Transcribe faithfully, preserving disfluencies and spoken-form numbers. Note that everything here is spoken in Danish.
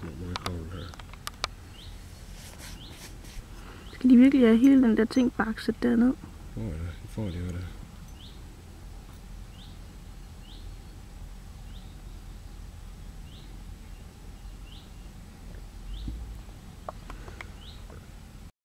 meget kogl her. Skal de virkelig have hele den der ting bakset derned? Åh oh, ja, det får de jo da.